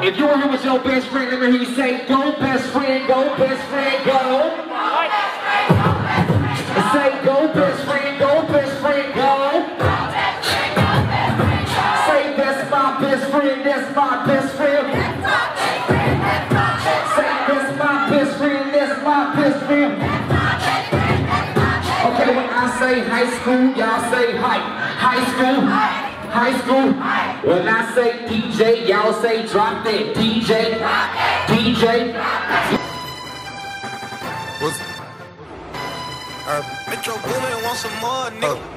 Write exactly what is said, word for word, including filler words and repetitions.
If you were here with your best friend, let me hear you say, go best friend, go best friend, go. Say, go best friend, go best friend, go. Say, that's my best friend, that's my best friend. Say, that's my best friend, that's my best friend. Okay, when I say high school, y'all say hype. High school, high school. When I say D J, y'all say drop that. D J, D J. What's uh, Metro Boomin want some more, nigga. Uh.